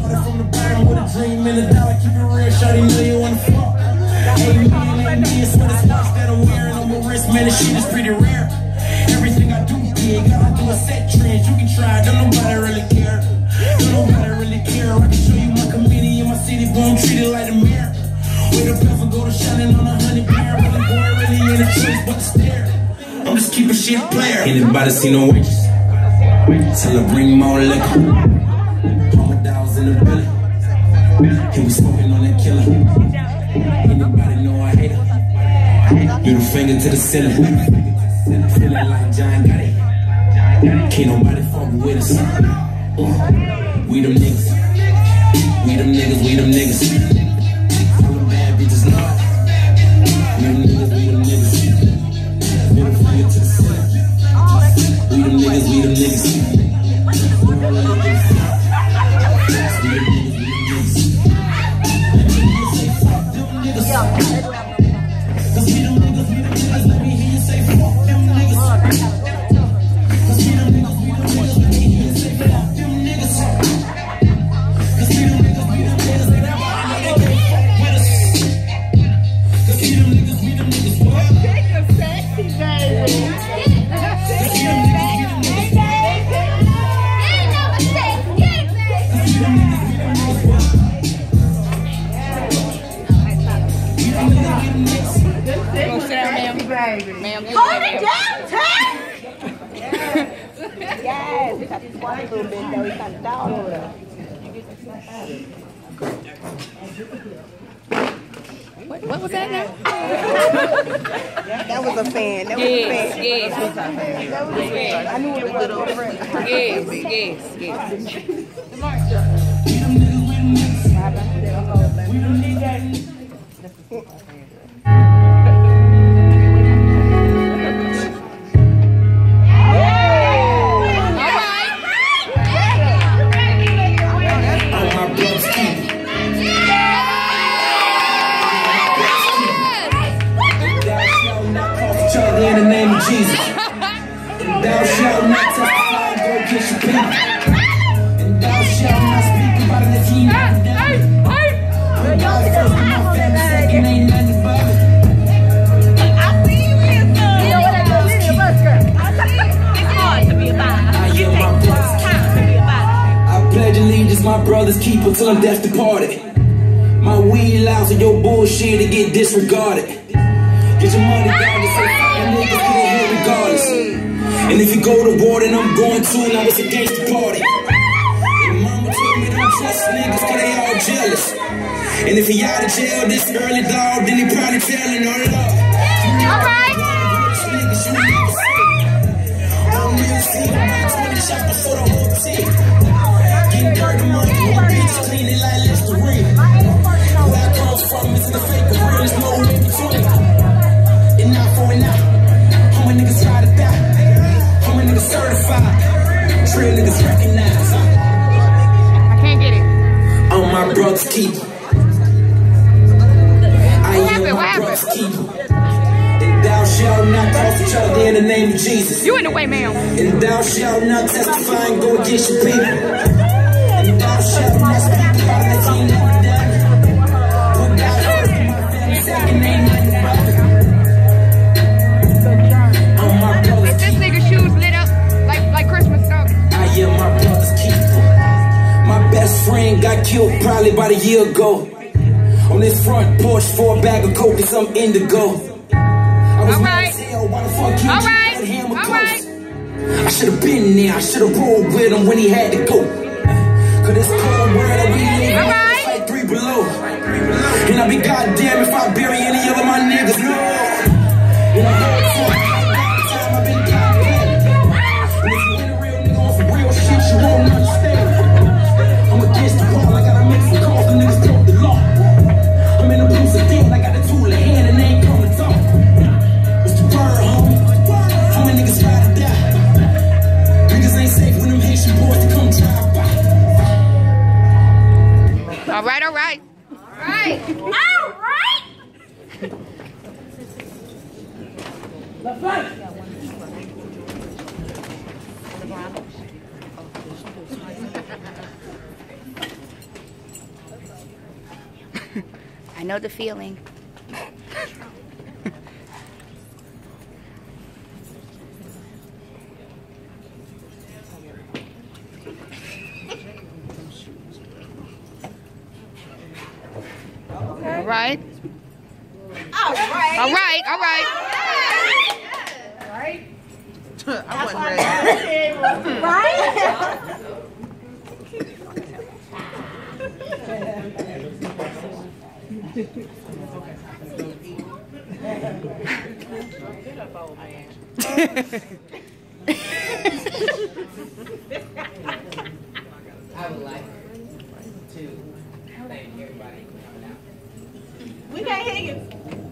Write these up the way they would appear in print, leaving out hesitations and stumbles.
Started from the bottom with a dream and a dollar. Keep it real, shawty, know you wanna fuck. Hey, man, sweat is watch that I'm wearing on my wrist, man, this shit is pretty rare. Everything I do, big, gotta do a set trends. You can try, don't nobody really care. Don't nobody really care. I can show you my committee in my city, but I'm treated like a mayor. With a pepper go to shining on 100 beer. Really boy, really ain't a choice but to stare. I'm just keeping shit player. Anybody see no waitress? Tell her bring more liquor. Mama dogs in the building. And we smoking on that killer. Anybody know I hate her? Middle finger to the ceiling. Feeling like John Gotti. Can't nobody fuck with us. We them niggas. We them niggas, we them niggas. All them bad bitches love. We them niggas, we them niggas. Middle finger to the ceiling. We them niggas, we them niggas. Hold it down, Ted! Yes, we got to squat a little bit though. We got it down over there. What was that now? That was a fan. That was a fan. Yes. That was a fan. I knew it was over. In the name of Jesus, and thou shalt not testify and go against your people, and thou shalt not speak about it if he never done it. When God first in my family, second ain't nothing but it. I see you in the It's hard to be a bad. I am my brother's keeper. I pledge allegiance, my brother's keeper till I'm death departed. My weed allows for your bullshit to get disregarded. Get your money down and say niggas get in here regardless. And if you go to war, then I'm going to, now it's against the party. And mama told me don't trust niggas cause they all jealous. And if he out of jail this early, dog, then he probably telling her love. Alright. Getting dirty money, one bitch clean it like Listerine. Where I come from is the fake, the real is no in between. And now for it now, how many niggas ride or die? How many niggas certified? Trail niggas recognized. I can't get it. I'm my brother's keeper. I am my brother's keeper. And thou shalt not cross each other in the name of Jesus. You in the way, ma'am. And thou shalt not testify and go against your people. And thou shalt not speak about it if he never done it. When God first in my family, second ain't nothing but it. Is this nigga's shoes lit up like Christmas stuff? I am my brother's keeper. My best friend got killed probably about a year ago. On this front porch for a bag of coke and some indigo. I was mad as hell, why the fuck he had him a ghost? I should've been there, I should've rolled with him when he had to go. Cause this cold world that we live in is like 3 below. And I'll be goddamn if I bury any of my niggas, no. In a whole time I've been goddamn. And if you ain't a real nigga on some real shit, you won't understand. I'm against the wall, I gotta make some calls, the niggas broke the law. I'm in a booth of thing, I got a tool in hand and they ain't come to talk. Mr. Bird, homie, how many niggas ride or die? Niggas ain't safe when them Haitian boys to come drive by. All right. All right. Left flank. I know the feeling. All right. All right. All right. All right. Right. I wasn't ready. Right. I would like to thank everybody for coming out. We can't hear you.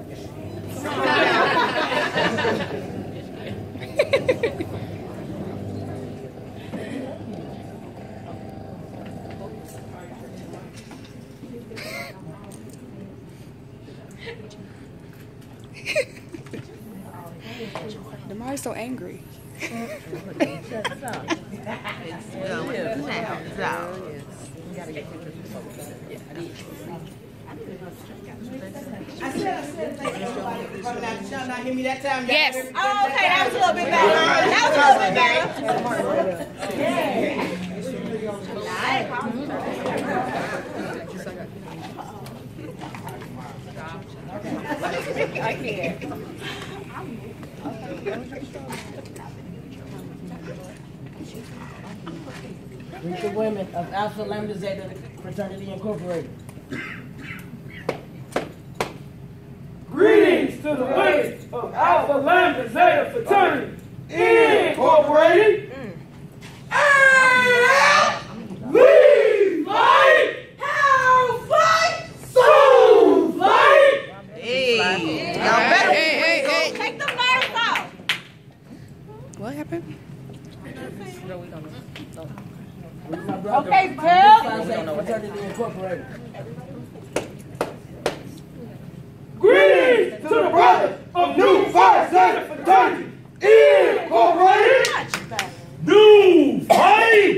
Damari's so angry. Hear me that time? Yes. Oh, okay, that was a little bit better. That was a little bit better. I can't. Greet the women of Alpha Lambda Zeta Fraternity Incorporated. Greetings to the ladies of Alpha Lambda Zeta Fraternity Incorporated. We fight! How fight? So fight! Hey, Hey. Take the fires off. What happened? Okay, Bill. Fraternity Incorporated. Greetings to the brothers of New Phi Zeta Fraternity Incorporated. New fight!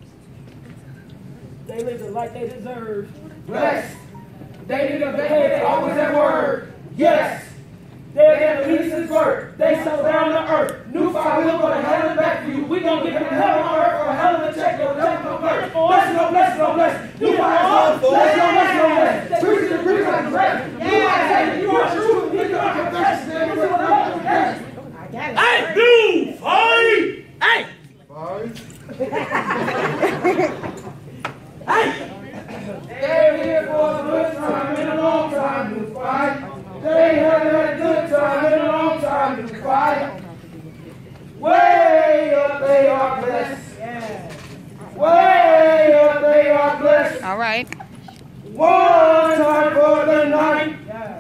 They live it like they deserve. Blessed. They did a behavior, always at word. Yes. They're at the least his word. They settle down to earth. New Phi will go to hell and back for you. We gonna give them hell on earth or hell in the check. Yo, check no bless. Bless no bless, no bless. New Phi is love. Bless no bless, no bless. Preach the preach like the rest. New Phi say you are true. You are confession. Hey, New Phi! Hey! Hey! They're here for a good time and a long time, New Phi. They have had a good time and a long time, New Phi. Way up, they are blessed. Way up, they are blessed. All right. One time for the night.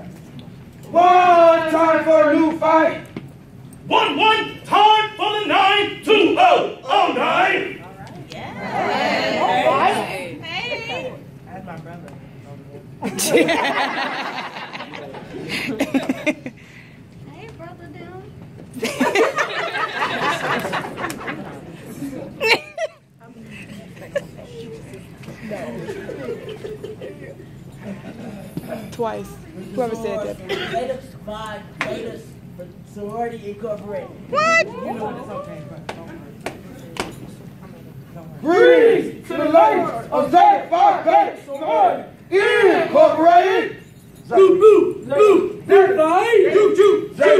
One time for New Phi. One time for the 92009. Hey. That's my brother. Hey, brother down. Twice. Whoever said that. Zeta Phi Zeta Sorority Incorporated. What? Greetings to the ladies of Zeta Phi Beta Sorority Incorporated. Blue. Zeta Phi. Zeta.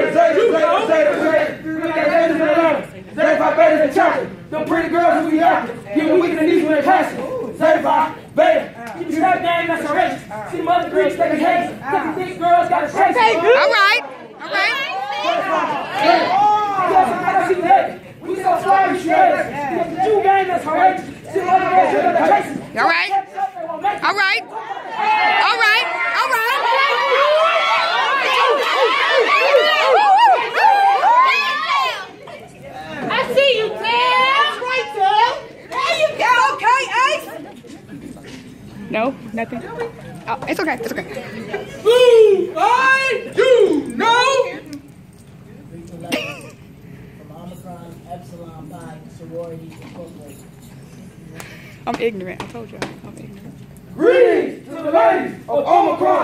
Zeta Phi Beta is the chapter. The pretty girls who we after. Get weak in the knees when they pass it. Zeta Phi Beta. You stop game, that's a race. See them other Greeks, they can hate. Cause these girls got a chase. All right. We so sorry, shredders. The Jew gang that's outrageous. See them other girls who got a chase. All right. I see you, Tim. That's right, Tim. There you go. Okay, Ace. No, nothing. Oh, it's okay. Who I do know. From Omicron Epsilon Pi Sorority Incorporated. I'm ignorant. I told you. I'm ignorant. Greetings to the ladies of Omicron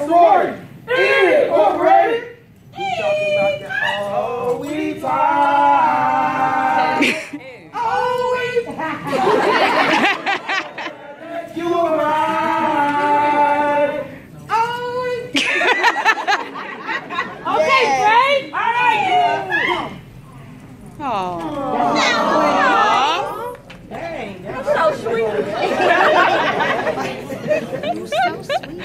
sorority, incorporated. We talking about that. Oh, we fight. Oh, we you right. Oh, we Okay, Frank. all right. So sweet. You're so sweet.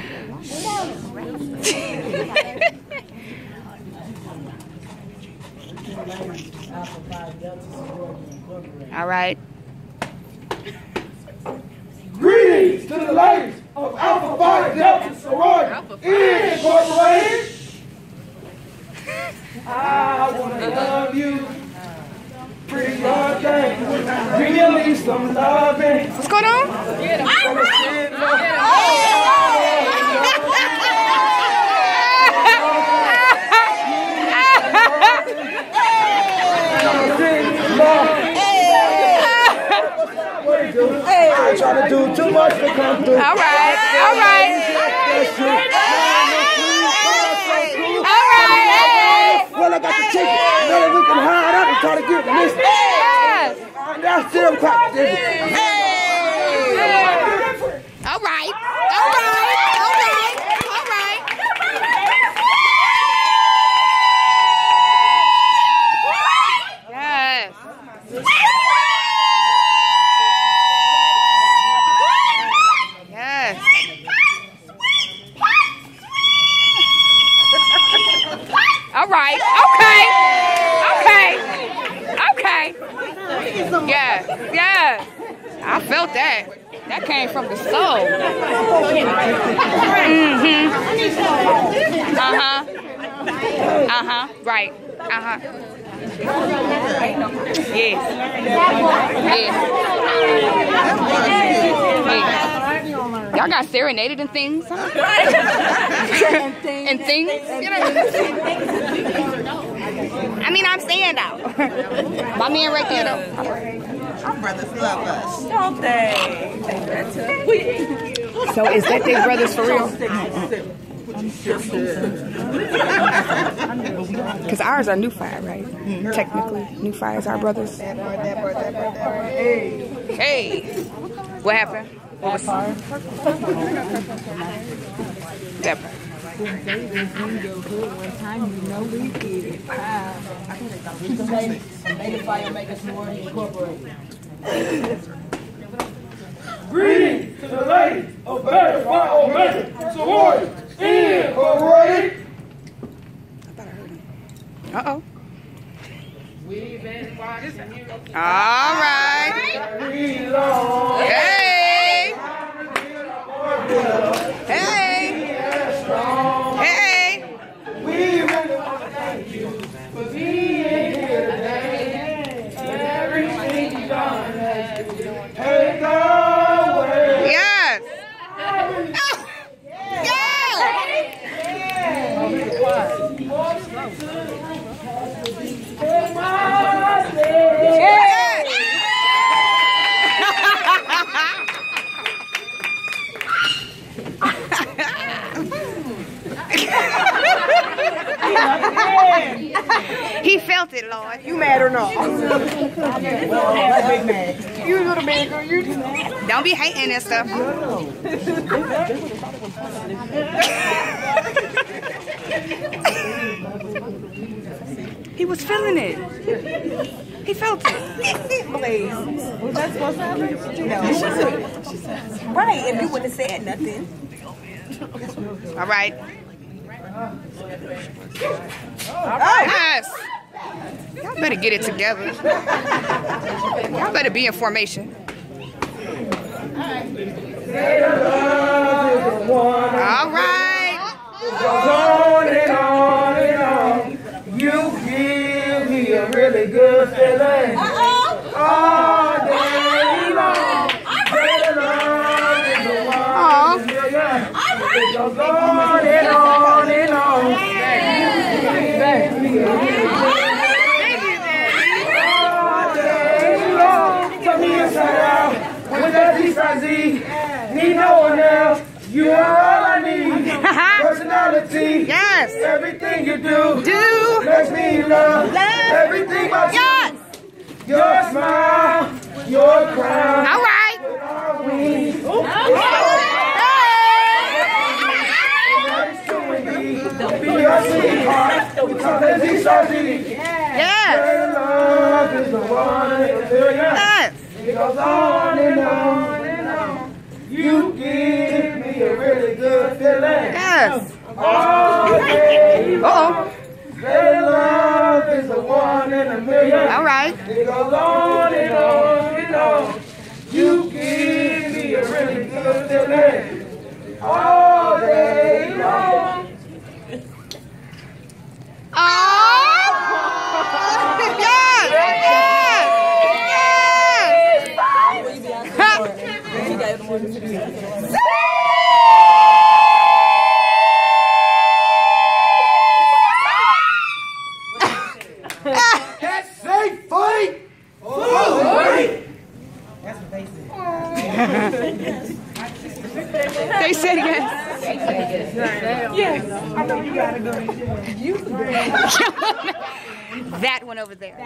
All right. Greetings to the ladies of Alpha Phi Delta Sorority Incorporated. I wanna love you, pretty young thing. Give me some loving. What's going on? I ain't trying to do too much to come through. All right. All right. All right. Well, I got the chicken. Now that we can hide out and try to get this. Yes. That's still quite different. All right. All right. All right. All right. Yes. Yes. All right. Okay. Okay. Okay. Yes. Yes. I felt that. That came from the soul. Mm-hmm. Uh-huh. Uh-huh. Right. Uh-huh. Yes. Yes. Yes. Y'all got serenaded and things, huh? And things. You know? I mean, I'm saying though. My man right there though. Our brothers love us. Don't they? So is that their brothers for real? Because ours are New Fire, right? Technically, New Fire is our brothers. Hey, what happened? What was that part? Greetings to the ladies of Beta Phi Omega Sorority Incorporated. Uh-oh. All right. Hey. Hey. Hey. We really want to thank you for being here today. Everything you've done has been take away. Yes. He felt it, Lord. You mad or not? You little man, girl. You don't be hating and stuff. He was feeling it. He felt it. Please. Was that supposed to happen? No. Right, if you wouldn't have said nothing. All right. Yes. Y'all better get it together. Y'all better be in formation. All right. On and on and on. You give me a really good feeling. All day long. Better love is the one. It goes on and on and on. All day long. Turn me inside out. With that D-Z, need no one else. You are all I need. Everything you do. Do. Makes me love. Everything about you. Yes. Your smile. Your crown. All right. Our wings. Be your sweetheart. Sometimes he's so deep. Yes. Your love is the one in a million. Yes. It goes on and on and on. You give me a really good feeling. Yes. All day long. Uh-oh. Your love is the one in a million. All right. It goes on and on and on. You give me a really good feeling. All day long. Oh! Yes! Yes! That's safe, fight! That's what they said. They said yes. Yes. I know you gotta go. That one over there.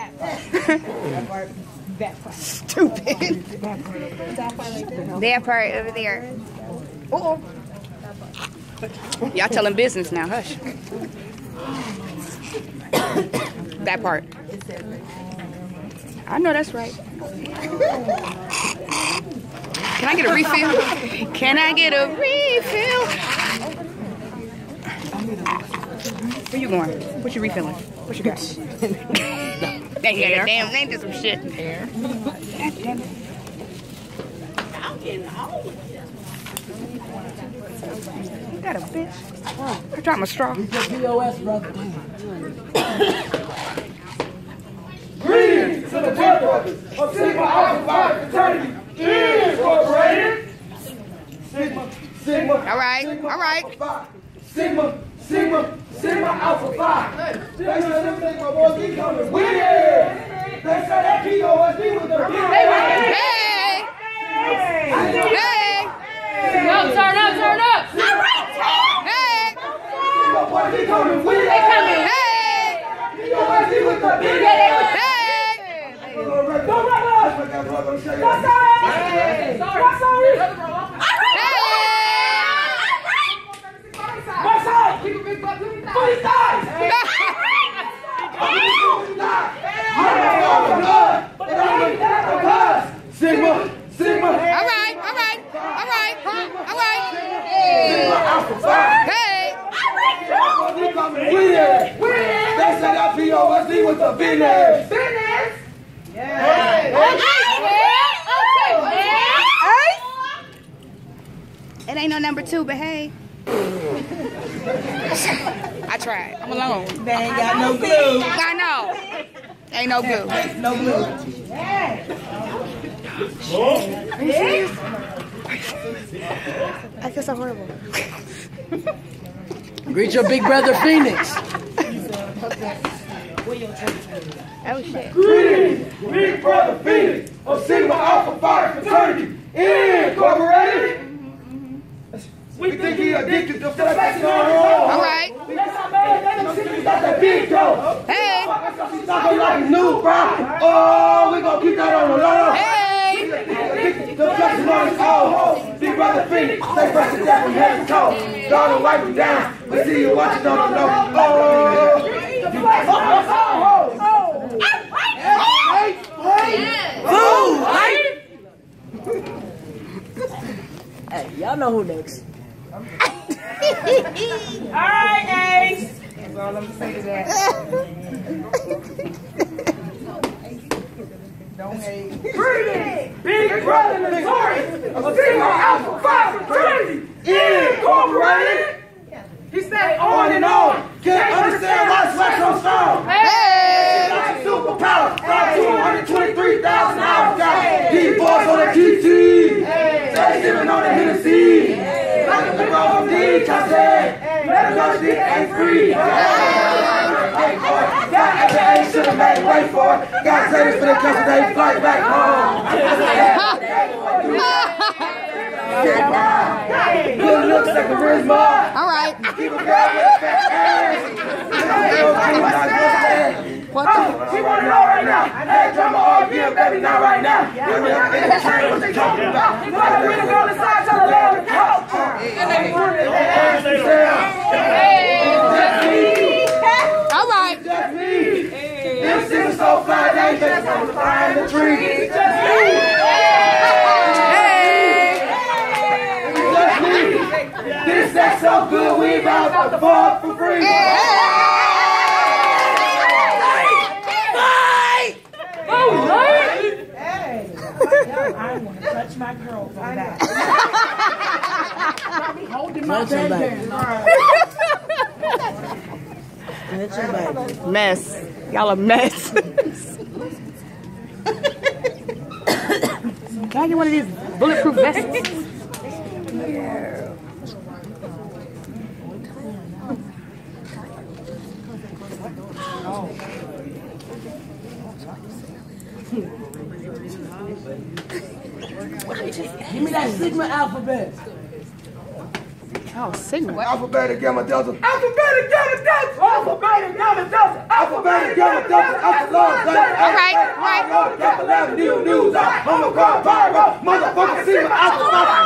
That part. Stupid. That part over there. Uh-oh. Y'all telling business now, hush. That part. I know that's right. Can I get a refill? Can I get a refill? Where you going? What you refilling? What you got? Dang, you got a damn name to some shit. Air. Damn it. You got a bitch. I dropped my straw. POS, brother. Greetings to the brothers of Sigma Alpha Phi Fraternity Incorporated. Sigma. All right, Sigma all right. Alpha Phi. Sigma Alpha Phi. They say them Sigma boys keep coming with it. They say that POSD was the big. Hey! No, turn up, turn up. Hey! Sigma boys keep coming with it. Hey! POSD was the big. Hey! Sigma. All right. Hey! They said that POSD was the business. It ain't no number 2, but hey. I tried. I'm alone. They ain't got no glue. I know. Ain't no glue. No glue. Are you serious? I feel so horrible. Greet your big brother Phoenix. Oh shit. Greetings, big brother Phoenix of Sigma Alpha Phi Fraternity Incorporated. We think he addicted to flexing on her own. All right. That's how bad they got that big though. Hey. She's talking like new, bro. Oh, we gonna keep that on the low. Hey. Addicted to flexing on his own. Big brother Phoenix, stay fresh to death from head to toe. Gonna wipe him down. We see you watching on the low. Oh. Hey, y'all know who next. All right, Ace. That's all I'm gonna say to that. Don't hate. Big brother notorious of Sigma Alpha Phi Fraternity Incorporated. He stay on and on. Can't understand why Slack's so strong. Hey. Like a superpower. Fly 223,000 hours. Got these boys on the TT. Stay sipping on the Hennessy. Like the girl from D. I said, let know this ain't free. Got AKA should've made way for it. Got savings for the couple days flight back home. Good looks like charisma. All right. Keep a girl with fat ass. What She want it all right now. Hey, drama all year, baby, not right now. What they talking about? You gotta bring a girl inside, tell her lay on the couch. All right. Just me. This shit is so fly, they ain't just gonna fly in the tree. Just me. Just me. This sex so good, we about to fuck for free. I don't want to touch my girl from that. Holding my back down. Mess. Y'all a mess. Can I get one of these bulletproof vests? Give me that Sigma alphabet. Oh, Sigma. Alpha, beta, gamma, delta. Alpha, beta, gamma, delta. Alpha, beta, gamma, delta. Alpha, beta, gamma, delta. Alpha, Lord, All right. Alpha, left, news, homicide, pyro, motherfucker, see my alpha,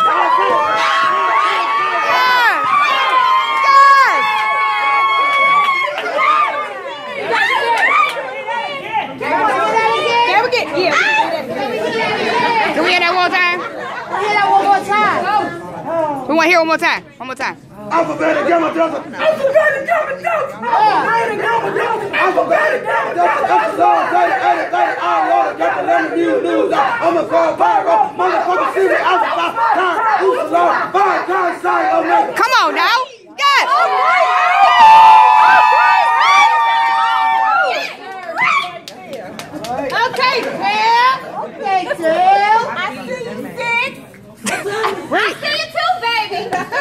Can we hear that one more time? We want to hear it one more time. One more time. Alpha, beta, gamma, delta. Alpha, beta, gamma, delta. Alpha, beta, gamma, delta. Alpha, beta, gamma, delta. Alpha, Lord, all Lord, got the left, news, homicide, pyro, motherfucker, see my alpha, Come on now. Yes. Okay, Phil. Okay, Phil. I see you, Sid. I see you too, baby.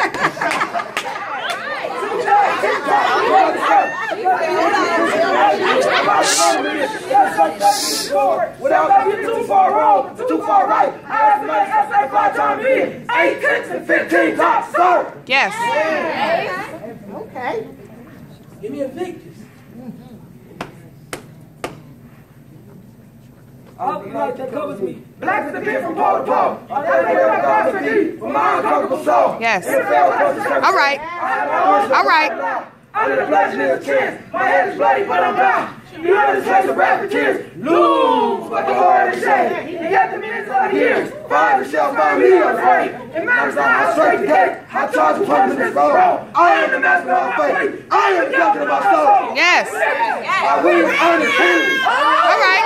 Without getting too far wrong, too far right, I have to make essay 5 times in, 8 tenths and 15 tops, sir. Yes. Okay. Give me a Victus. All the light that covers me. Black is the kid from pole to pole. That nigga like God's for me, for my uncomfortable soul. Yes. All right. All right. Under the blessing of the chance. My head is bloody, but I'm bound. You know the trace of rapid tears. Lose what the Lord has said. You got the minutes of the years. Find the shall find me afraid. It matters not how straight the gate. How charged with purpose this road. I am the master of my faith. I am the captain of my soul. Yes. My wings earn the king. All right.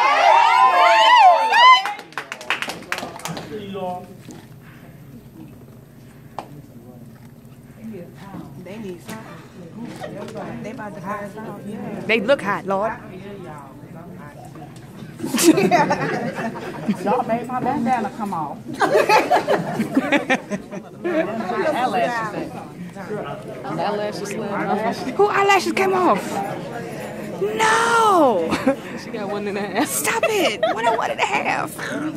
They need something. They about to fire us out. Yeah. They look hot, Lord. Y'all made my bandana come off. Eyelashes slim. Who eyelashes came off? No. She got 1.5. Stop it. 1.5.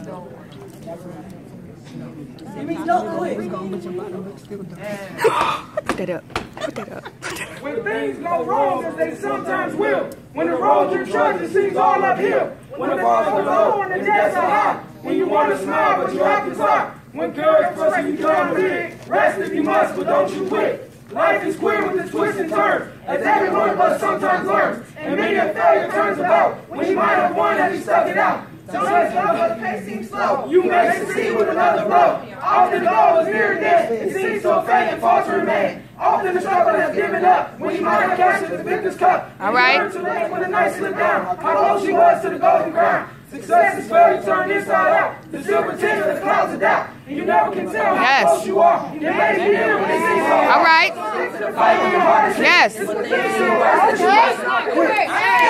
Put that up. Put that up. When things go wrong, as they sometimes will. When the road you trudge, it seems all uphill. When the bars are low and the debts are high. When you want to smile, but you have to cry. When courage first you become big. Rest if you must, but don't you quit. Life is queer with its twists and turns, as every one of us sometimes learns. And many a failure turns about, when you might have won and you stuck it out. Sometimes the pace seems slow. You may succeed with another blow. Often the goal is near death. It seems so faint and faltering man. Often the struggle has given up, when you might have captured the victor's cup. All right. You learn too late when the night slipped down, how close you was to the golden crown. Success is failure turned inside out. The silver tinge of the clouds of doubt. And you never can tell how close you are. You may be here when it seems so hard. All right. Stick to the fight when your heart is hit. Yes. It's when things seem worse that you must not quit.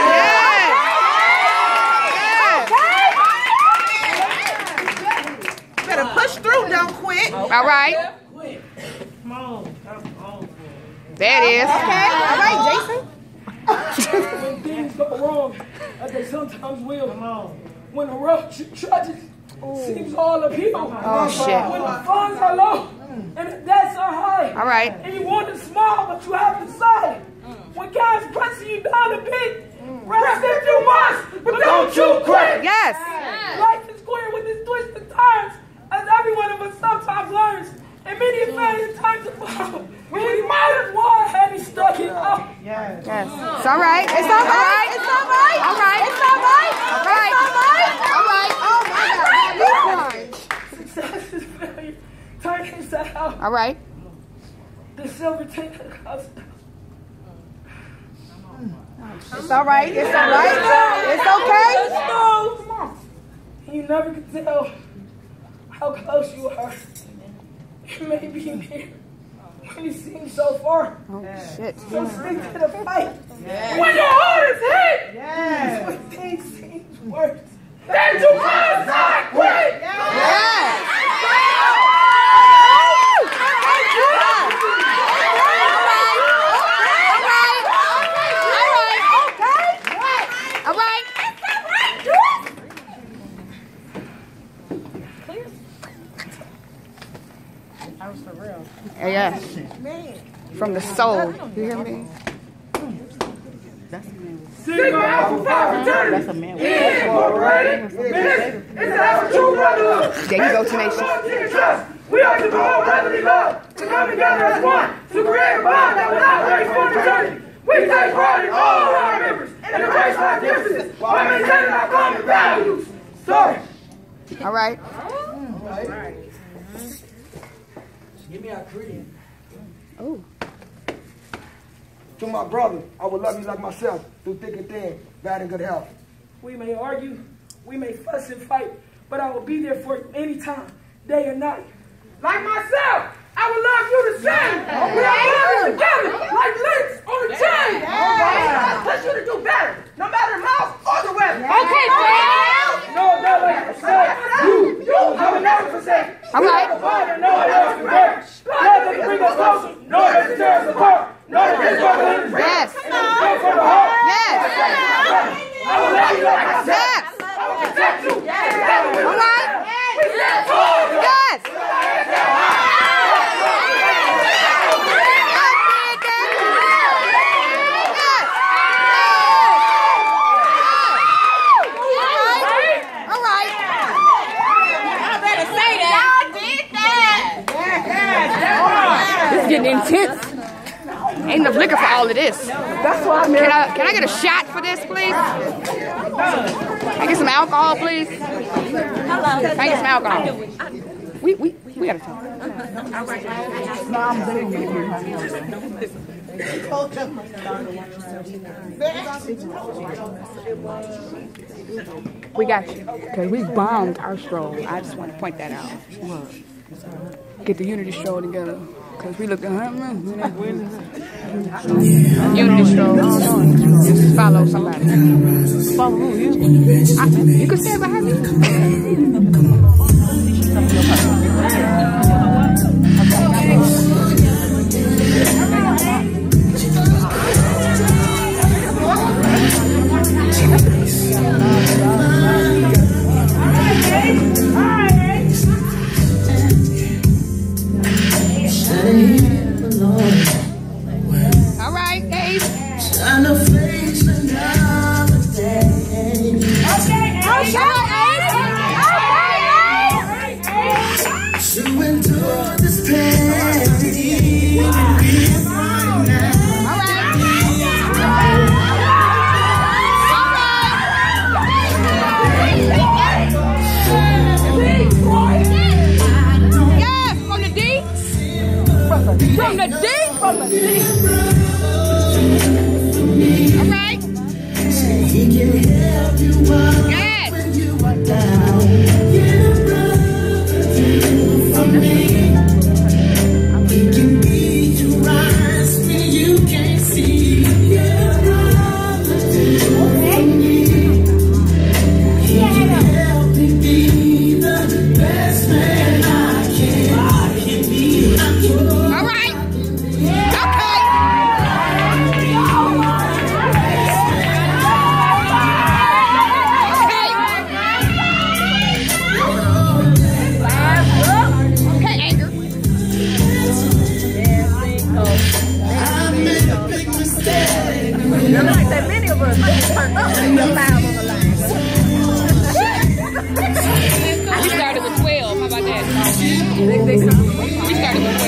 Yes. Better push through, don't quit. All right. There it is. Okay. All right, Jason. When things go wrong, as they sometimes will. When the road trudges, seems all uphill. Oh, shit. When the funds are low and the debts are high. big. All right. And you want it small, but you have to solid. When God's pressing you down a bit, rest if you must, but don't you quit. Yes. Life is square with its twists and turns, as every one of us sometimes learns. And many a failure time to fall. We might as well have he stuck it out. Yes. It's all right. It's all right. It's all right. All right. It's all right. All right. All right. Oh my God. Success is failure. Turn inside out. All right. The silver tin comes. It's all right. It's all right. It's okay. Come on. You never can tell how close you are. You may be near when you seem so far. Oh shit. So stick to the fight. When your heart is hit. Yes. When things seem worse. Then you must not quit. Yes. All right. That was for real. Yes. From the soul. You hear me? Sigma Alpha Phi fraternity. That's a man. Incorporated. It's our true brotherhood. There you go, Tenacious. We are to go brotherly love, to come together as one, to create a bond that will operate for eternity. We take pride in all our members and embrace our differences while maintaining our common values. Sorry. All right. Give me our creed. Oh. To my brother, I will love you like myself, through thick and thin, bad and good health. We may argue, we may fuss and fight, but I will be there for you anytime, day or night. Like myself, I would love you the same. We are working together like links on a chain. I push you to do better, no matter the mouse or the weather. Okay, Brad. No, like I said, you, I will never forsake. All right. No one else can break. Love that can bring us closer, no one that can tear us apart. No one can struggle in the Yes. from the heart. Yes. I will love you like I said. Yes. I will protect you. All right. We stand tall. Yes. All right. I better say that. Y'all did that. This is getting intense. Ain't enough liquor for all of this. That's why I'm here. Can I get a shot for this, please? Can I get some alcohol, please? Hello. Can I get some alcohol? We gotta talk. We got you. Because we bombed our stroll. I just want to point that out. Get the Unity stroll together. Because we look at Unity stroll. Just follow somebody. Follow who? You can stand behind me. All right, Dave. To endure this pain. From the D? From the D. All right. He can help you up Yes. when you are down. Get a brother from me. He can be to rise when you can't see. Get a brother from me. He can help me be the best man I can. I can be. All right. Okay. We started with 12. How about that? We started with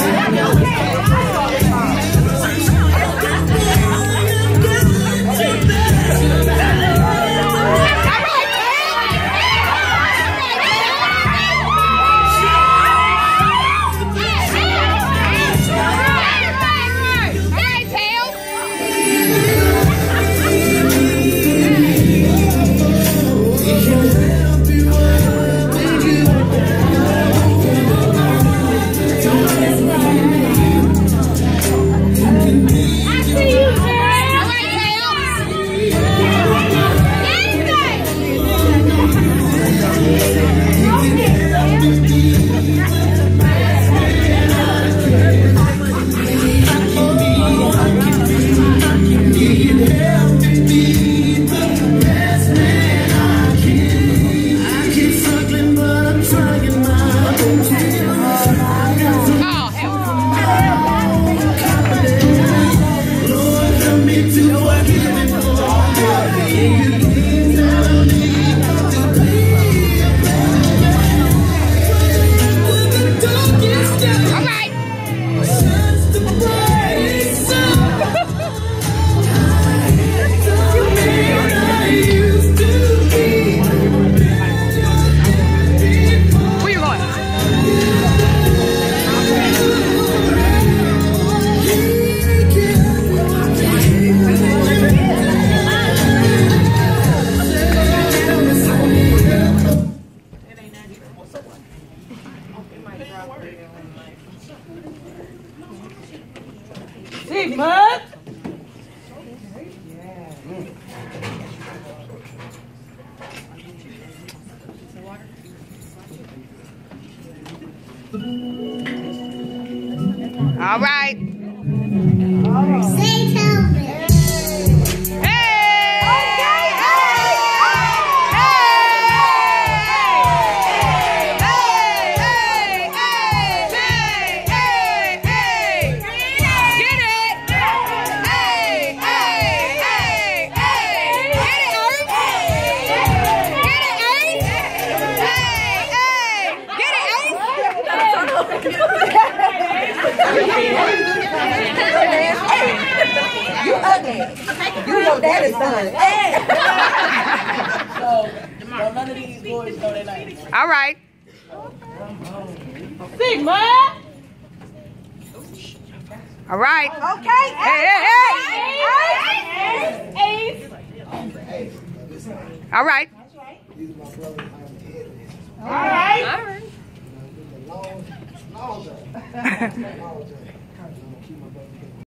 6 months. All right. Say Calvin. You ugly. You know that is done. So none of these boys know they like it. All right. 6 months. All right. Okay. Hey. All right. All right. Long